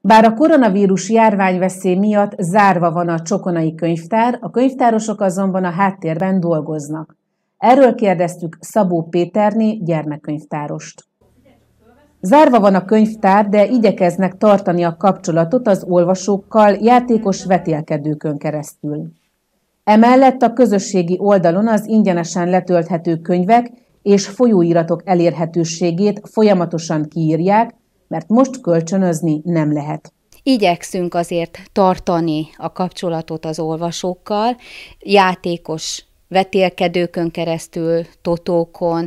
Bár a koronavírus járványveszély miatt zárva van a Csokonai Könyvtár, a könyvtárosok azonban a háttérben dolgoznak. Erről kérdeztük Szabó Péterné gyermekkönyvtárost. Zárva van a könyvtár, de igyekeznek tartani a kapcsolatot az olvasókkal játékos vetélkedőkön keresztül. Emellett a közösségi oldalon az ingyenesen letölthető könyvek és folyóiratok elérhetőségét folyamatosan kiírják, mert most kölcsönözni nem lehet. Igyekszünk azért tartani a kapcsolatot az olvasókkal, játékos vetélkedőkön keresztül, totókon,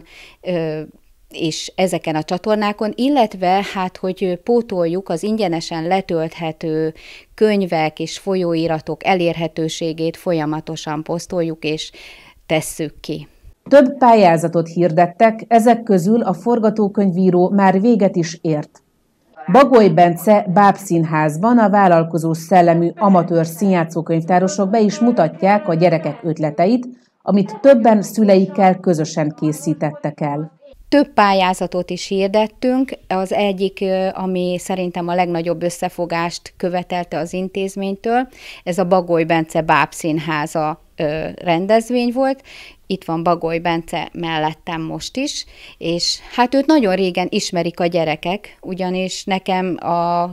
és ezeken a csatornákon, illetve hogy pótoljuk az ingyenesen letölthető könyvek és folyóiratok elérhetőségét, folyamatosan posztoljuk és tesszük ki. Több pályázatot hirdettek, ezek közül a forgatókönyvíró már véget is ért. Bagoly Bence bábszínházban a vállalkozó szellemű amatőr színjátszókönyvtárosok be is mutatják a gyerekek ötleteit, amit többen szüleikkel közösen készítettek el. Több pályázatot is hirdettünk, az egyik, ami szerintem a legnagyobb összefogást követelte az intézménytől, ez a Bagoly Bence bábszínháza rendezvény volt. Itt van Bagoly Bence mellettem most is, és őt nagyon régen ismerik a gyerekek, ugyanis nekem a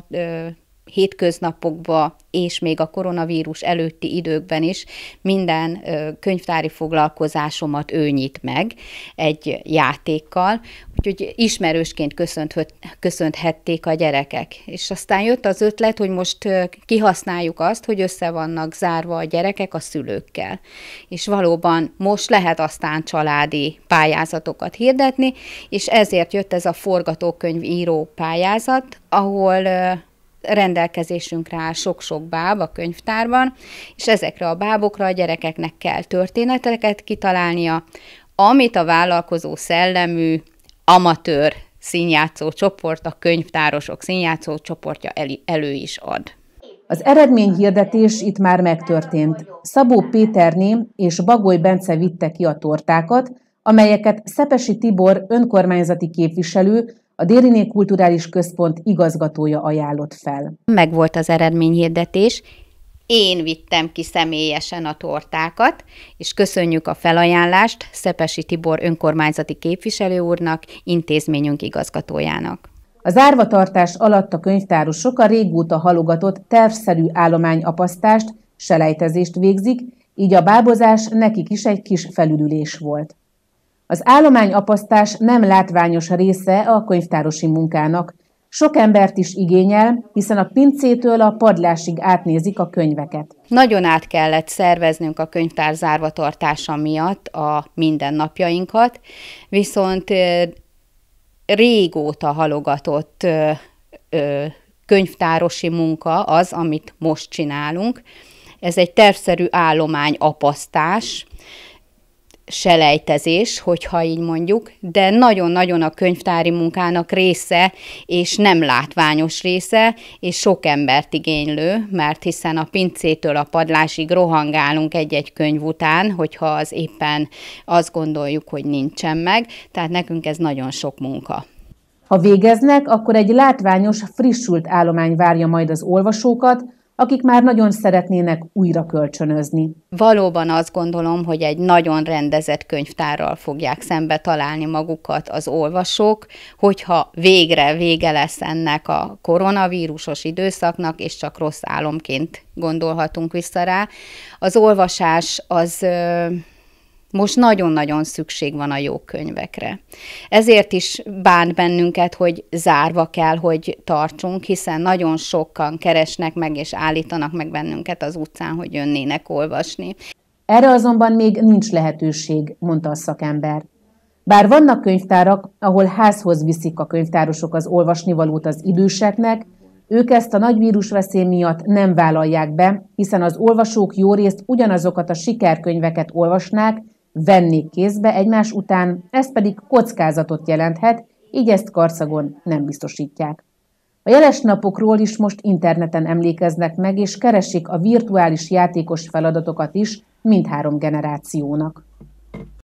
hétköznapokban és még a koronavírus előtti időkben is minden könyvtári foglalkozásomat ő nyit meg egy játékkal, úgyhogy ismerősként köszönhették a gyerekek. És aztán jött az ötlet, hogy most kihasználjuk azt, hogy össze vannak zárva a gyerekek a szülőkkel. És valóban most lehet aztán családi pályázatokat hirdetni, és ezért jött ez a forgatókönyvíró pályázat, ahol rendelkezésünkre áll sok-sok báb a könyvtárban, és ezekre a bábokra a gyerekeknek kell történeteket kitalálnia, amit a vállalkozó szellemű amatőr színjátszó csoport, a könyvtárosok színjátszó csoportja elő is ad. Az eredményhirdetés itt már megtörtént. Szabó Péterné és Bagoly Bence vitte ki a tortákat, amelyeket Szepesi Tibor önkormányzati képviselő, a Dériné Kulturális Központ igazgatója ajánlott fel. Megvolt az eredményhirdetés, én vittem ki személyesen a tortákat, és köszönjük a felajánlást Szepesi Tibor önkormányzati képviselő úrnak, intézményünk igazgatójának. A zárvatartás alatt a könyvtárosok a régóta halogatott tervszerű állományapasztást, selejtezést végzik, így a bábozás nekik is egy kis felüdülés volt. Az állományapasztás nem látványos része a könyvtárosi munkának. Sok embert is igényel, hiszen a pincétől a padlásig átnézik a könyveket. Nagyon át kellett szerveznünk a könyvtár zárvatartása miatt a mindennapjainkat, viszont régóta halogatott könyvtárosi munka az, amit most csinálunk. Ez egy tervszerű állományapasztás, selejtezés, hogyha így mondjuk, de nagyon-nagyon a könyvtári munkának része, és nem látványos része, és sok embert igénylő, mert hiszen a pincétől a padlásig rohangálunk egy-egy könyv után, hogyha az éppen azt gondoljuk, hogy nincsen meg, tehát nekünk ez nagyon sok munka. Ha végeznek, akkor egy látványos, frissült állomány várja majd az olvasókat, akik már nagyon szeretnének újra kölcsönözni. Valóban azt gondolom, hogy egy nagyon rendezett könyvtárral fogják szembe találni magukat az olvasók, hogyha végre vége lesz ennek a koronavírusos időszaknak, és csak rossz álomként gondolhatunk vissza rá. Az olvasás az most nagyon-nagyon szükség van a jó könyvekre. Ezért is bánt bennünket, hogy zárva kell, hogy tartsunk, hiszen nagyon sokan keresnek meg és állítanak meg bennünket az utcán, hogy jönnének olvasni. Erre azonban még nincs lehetőség, mondta a szakember. Bár vannak könyvtárak, ahol házhoz viszik a könyvtárosok az olvasnivalót az időseknek, ők ezt a nagy vírusveszély miatt nem vállalják be, hiszen az olvasók jórészt ugyanazokat a sikerkönyveket olvasnák, vennék kézbe egymás után, ez pedig kockázatot jelenthet, így ezt Karszagon nem biztosítják. A jeles napokról is most interneten emlékeznek meg, és keresik a virtuális játékos feladatokat is mindhárom generációnak.